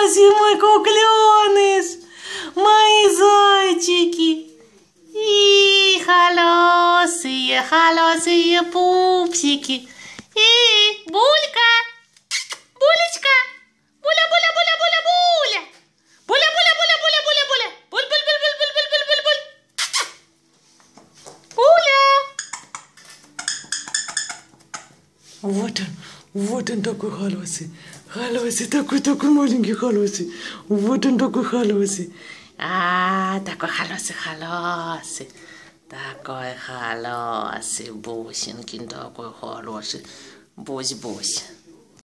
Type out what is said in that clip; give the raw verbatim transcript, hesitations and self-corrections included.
холосый мой кукленыш, мои зайчики. И холосые, холосые пупсики. И Булька, Булечка, Буля, Буля, Буля, Буля, Буля. Буля, Буля, Буля, Буля, Буля, Буля. Буль, буль, буль, буль, буль, буль, буль, буль. Буля. Вот он, вот он такой холосый. Холосый, такой, такой маленький холосый. Вот он такой холосый. А, такой холосый, холосый. Такой холосый, бусинкин такой хороший. Бусь-бусь.